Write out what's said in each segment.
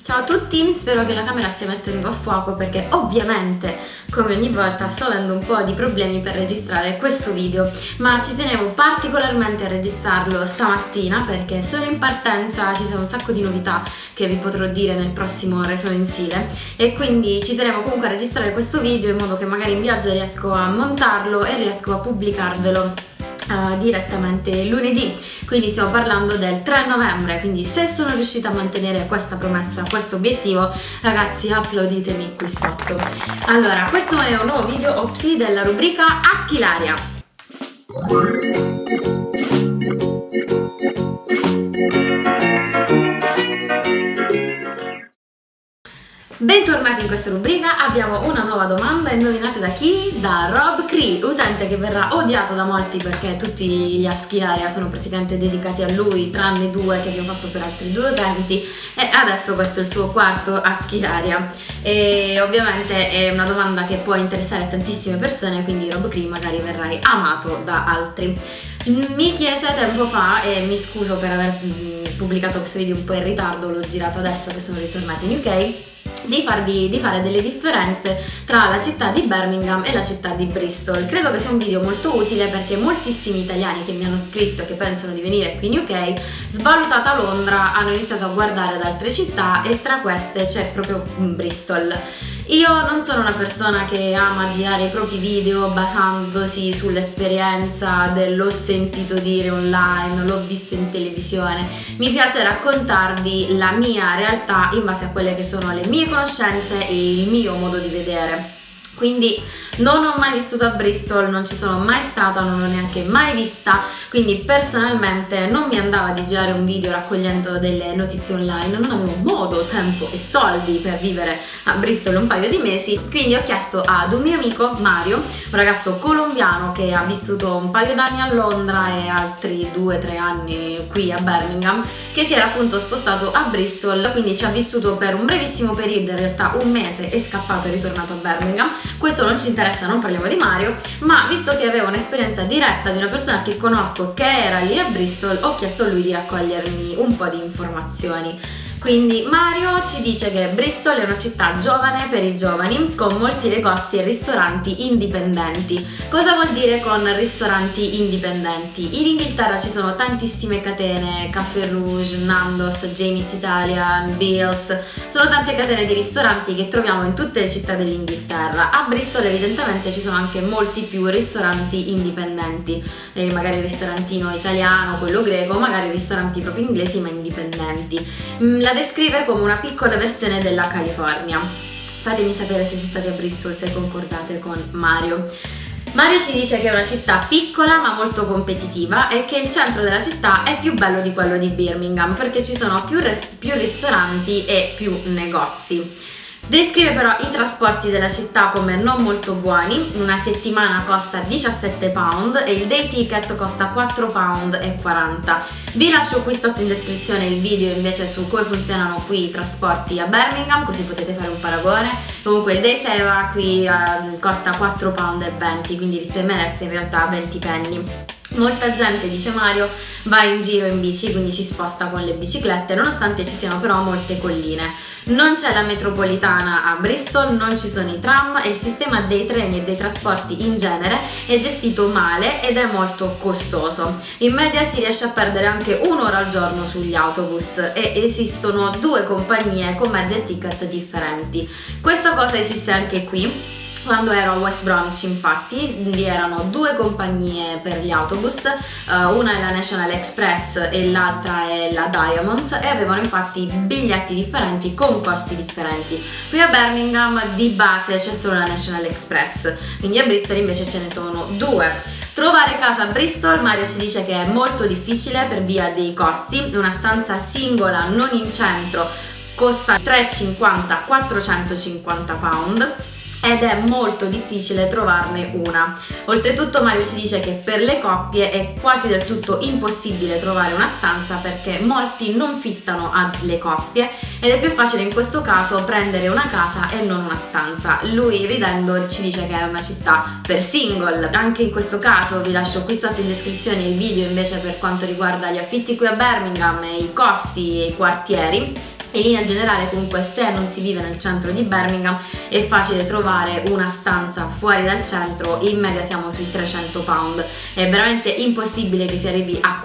Ciao a tutti, spero che la camera stia mettendo a fuoco perché ovviamente come ogni volta sto avendo un po' di problemi per registrare questo video, ma ci tenevo particolarmente a registrarlo stamattina perché sono in partenza, ci sono un sacco di novità che vi potrò dire nel prossimo reso mensile e quindi ci tenevo comunque a registrare questo video in modo che magari in viaggio riesco a montarlo e riesco a pubblicarvelo direttamente lunedì. Quindi stiamo parlando del 3 novembre, quindi se sono riuscita a mantenere questa promessa, questo obiettivo, ragazzi applauditemi qui sotto. Allora, questo è un nuovo video Opsi della rubrica Aschilaria. Bentornati in questa rubrica, abbiamo una nuova domanda, indovinate da chi? Da Rob Cree, utente che verrà odiato da molti perché tutti gli Aschilaria sono praticamente dedicati a lui, tranne due che abbiamo fatto per altri due utenti e adesso questo è il suo quarto Aschilaria e ovviamente è una domanda che può interessare tantissime persone, quindi Rob Cree magari verrai amato da altri. Mi chiese tempo fa, e mi scuso per aver pubblicato questo video un po' in ritardo, l'ho girato adesso che sono ritornata in UK, di fare delle differenze tra la città di Birmingham e la città di Bristol. Credo che sia un video molto utile perché moltissimi italiani che mi hanno scritto e che pensano di venire qui in UK, svalutata Londra, hanno iniziato a guardare ad altre città e tra queste c'è proprio Bristol. Io non sono una persona che ama girare i propri video basandosi sull'esperienza dell'ho sentito dire online, l'ho visto in televisione. Mi piace raccontarvi la mia realtà in base a quelle che sono le mie conoscenze e il mio modo di vedere. Quindi non ho mai vissuto a Bristol, non ci sono mai stata, non l'ho neanche mai vista, quindi personalmente non mi andava di girare un video raccogliendo delle notizie online, non avevo modo, tempo e soldi per vivere a Bristol un paio di mesi, quindi ho chiesto ad un mio amico, Mario, un ragazzo colombiano che ha vissuto un paio d'anni a Londra e altri 2-3 anni qui a Birmingham, che si era appunto spostato a Bristol, quindi ci ha vissuto per un brevissimo periodo, in realtà un mese, è scappato e ritornato a Birmingham. Questo non ci interessa, non parliamo di Mario, ma visto che avevo un'esperienza diretta di una persona che conosco che era lì a Bristol, ho chiesto a lui di raccogliermi un po' di informazioni. Quindi Mario ci dice che Bristol è una città giovane per i giovani, con molti negozi e ristoranti indipendenti. Cosa vuol dire con ristoranti indipendenti? In Inghilterra ci sono tantissime catene, Café Rouge, Nando's, Jamie's Italian, Bill's, sono tante catene di ristoranti che troviamo in tutte le città dell'Inghilterra. A Bristol evidentemente ci sono anche molti più ristoranti indipendenti, magari il ristorantino italiano, quello greco, magari ristoranti proprio inglesi ma indipendenti. La descrive come una piccola versione della California. Fatemi sapere se siete stati a Bristol, se concordate con Mario. Mario ci dice che è una città piccola ma molto competitiva e che il centro della città è più bello di quello di Birmingham perché ci sono più ristoranti e più negozi. Descrive però i trasporti della città come non molto buoni, una settimana costa 17 pound e il day ticket costa 4 pound e 40. Vi lascio qui sotto in descrizione il video invece su come funzionano qui i trasporti a Birmingham, così potete fare un paragone. Comunque il day saver qui costa 4 pound e 20, quindi risparmiereste in realtà 20 penny. Molta gente, dice Mario, va in giro in bici, quindi si sposta con le biciclette, nonostante ci siano però molte colline. Non c'è la metropolitana a Bristol, non ci sono i tram e il sistema dei treni e dei trasporti in genere è gestito male ed è molto costoso. In media si riesce a perdere anche un'ora al giorno sugli autobus e esistono due compagnie con mezzi e ticket differenti. Questa cosa esiste anche qui. Quando ero a West Bromwich infatti vi erano due compagnie per gli autobus, una è la National Express e l'altra è la Diamonds e avevano infatti biglietti differenti con costi differenti. Qui a Birmingham di base c'è solo la National Express, quindi a Bristol invece ce ne sono due. Trovare casa a Bristol, Mario ci dice che è molto difficile per via dei costi, una stanza singola non in centro costa 350-450 pound ed è molto difficile trovarne una. Oltretutto Mario ci dice che per le coppie è quasi del tutto impossibile trovare una stanza perché molti non fittano alle coppie ed è più facile in questo caso prendere una casa e non una stanza. Lui ridendo ci dice che è una città per single. Anche in questo caso vi lascio qui sotto in descrizione il video invece per quanto riguarda gli affitti qui a Birmingham e i costi e i quartieri. In linea generale comunque se non si vive nel centro di Birmingham è facile trovare una stanza fuori dal centro, in media siamo sui 300 pound, è veramente impossibile che si arrivi a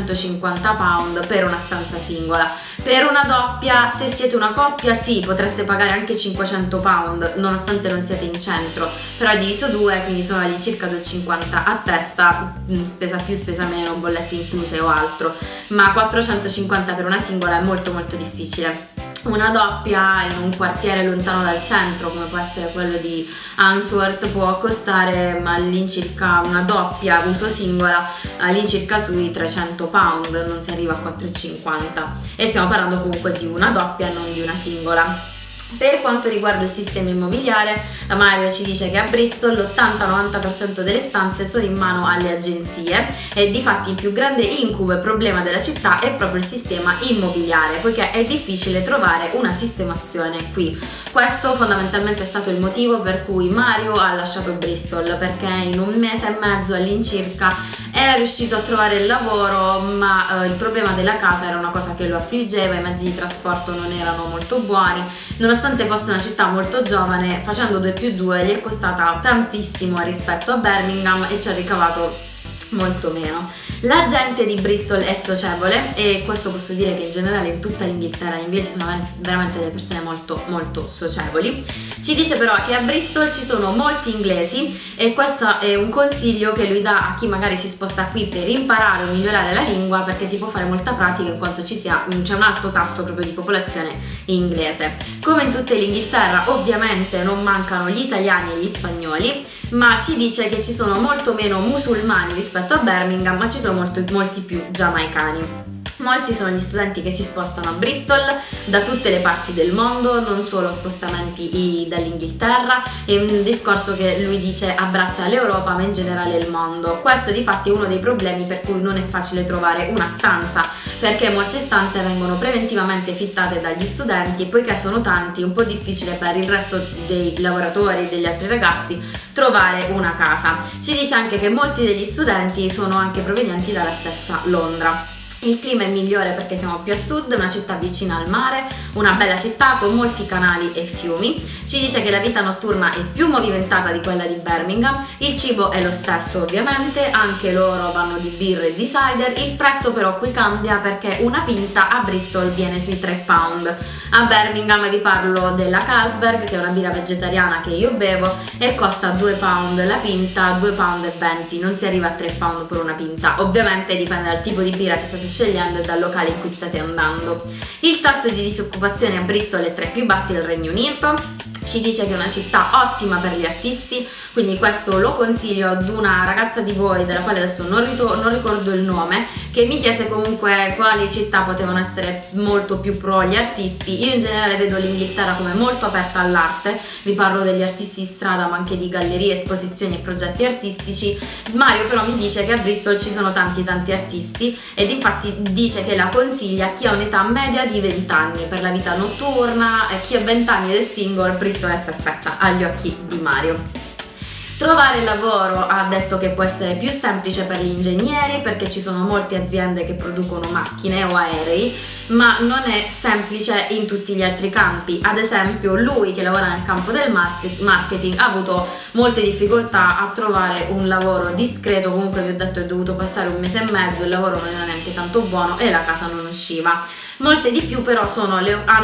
450 pound per una stanza singola. Per una doppia, se siete una coppia, sì, potreste pagare anche 500 pound nonostante non siete in centro, però è diviso 2, quindi sono all'incirca 250 a testa, spesa più, spesa meno, bollette incluse o altro, ma 450 per una singola è molto difficile. Una doppia in un quartiere lontano dal centro, come può essere quello di Handsworth, può costare all'incirca, una doppia uso singola, all'incirca sui 300 pound, non si arriva a 450, e stiamo parlando comunque di una doppia, non di una singola. Per quanto riguarda il sistema immobiliare, Mario ci dice che a Bristol l'80-90% delle stanze sono in mano alle agenzie e difatti il più grande incubo e problema della città è proprio il sistema immobiliare, poiché è difficile trovare una sistemazione qui. Questo fondamentalmente è stato il motivo per cui Mario ha lasciato Bristol, perché in un mese e mezzo all'incirca era riuscito a trovare il lavoro, ma il problema della casa era una cosa che lo affliggeva, i mezzi di trasporto non erano molto buoni. Nonostante fosse una città molto giovane, facendo 2+2 gli è costata tantissimo rispetto a Birmingham e ci ha ricavato molto meno. La gente di Bristol è socievole e questo posso dire che in generale in tutta l'Inghilterra gli inglesi sono veramente delle persone molto socievoli. Ci dice però che a Bristol ci sono molti inglesi e questo è un consiglio che lui dà a chi magari si sposta qui per imparare o migliorare la lingua, perché si può fare molta pratica in quanto c'è un alto tasso proprio di popolazione inglese. Come in tutta l'Inghilterra ovviamente non mancano gli italiani e gli spagnoli, ma ci dice che ci sono molto meno musulmani rispetto a Birmingham, ma ci sono molti più giamaicani. Molti sono gli studenti che si spostano a Bristol da tutte le parti del mondo, non solo spostamenti dall'Inghilterra, è un discorso che lui dice abbraccia l'Europa ma in generale il mondo. Questo difatti è uno dei problemi per cui non è facile trovare una stanza, perché molte stanze vengono preventivamente fittate dagli studenti e poiché sono tanti è un po' difficile per il resto dei lavoratori e degli altri ragazzi trovare una casa. Ci dice anche che molti degli studenti sono anche provenienti dalla stessa Londra. Il clima è migliore perché siamo più a sud, una città vicina al mare, una bella città con molti canali e fiumi. Ci dice che la vita notturna è più movimentata di quella di Birmingham, il cibo è lo stesso ovviamente, anche loro vanno di birre e di cider, il prezzo però qui cambia perché una pinta a Bristol viene sui 3 pound. A Birmingham vi parlo della Carlsberg, che è una birra vegetariana che io bevo e costa 2 pound la pinta, 2 pound e 20, non si arriva a 3 pound per una pinta, ovviamente dipende dal tipo di birra che state scegliendo e dal locale in cui state andando. Il tasso di disoccupazione a Bristol è tra i più bassi del Regno Unito. Ci dice che è una città ottima per gli artisti, quindi questo lo consiglio ad una ragazza di voi della quale adesso non ricordo il nome, che mi chiese comunque quali città potevano essere molto più pro agli artisti. Io in generale vedo l'Inghilterra come molto aperta all'arte, vi parlo degli artisti di strada ma anche di gallerie, esposizioni e progetti artistici. Mario però mi dice che a Bristol ci sono tanti artisti ed infatti dice che la consiglia a chi ha un'età media di 20 anni per la vita notturna, e chi ha 20 anni ed è single, Bristol è perfetta agli occhi di Mario. Trovare lavoro ha detto che può essere più semplice per gli ingegneri perché ci sono molte aziende che producono macchine o aerei, ma non è semplice in tutti gli altri campi. Ad esempio lui che lavora nel campo del marketing ha avuto molte difficoltà a trovare un lavoro discreto, comunque vi ho detto è dovuto passare un mese e mezzo, il lavoro non era neanche tanto buono e la casa non usciva. Molte di più però sono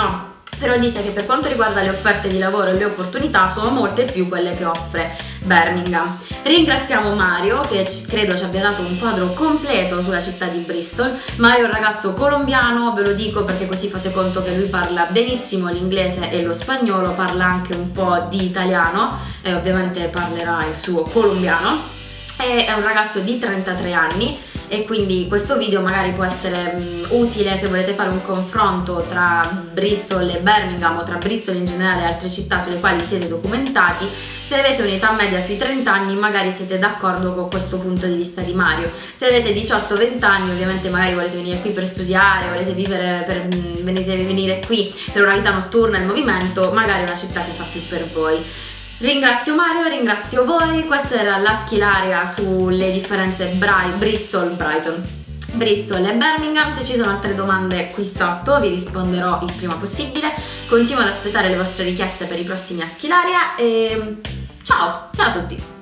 però dice che per quanto riguarda le offerte di lavoro e le opportunità sono molte più quelle che offre Birmingham. Ringraziamo Mario che credo ci abbia dato un quadro completo sulla città di Bristol. Mario è un ragazzo colombiano, ve lo dico perché così fate conto che lui parla benissimo l'inglese e lo spagnolo, parla anche un po' di italiano e ovviamente parlerà il suo colombiano. È un ragazzo di 33 anni e quindi questo video magari può essere utile se volete fare un confronto tra Bristol e Birmingham o tra Bristol in generale e altre città sulle quali siete documentati. Se avete un'età media sui 30 anni magari siete d'accordo con questo punto di vista di Mario. Se avete 18-20 anni ovviamente magari volete venire qui per studiare, volete venire qui per una vita notturna, il movimento, magari è una città che fa più per voi. Ringrazio Mario, ringrazio voi, questa era la Schilaria sulle differenze Bristol-Brighton. Bristol e Birmingham. Se ci sono altre domande qui sotto vi risponderò il prima possibile. Continuo ad aspettare le vostre richieste per i prossimi Aschilaria e ciao a tutti!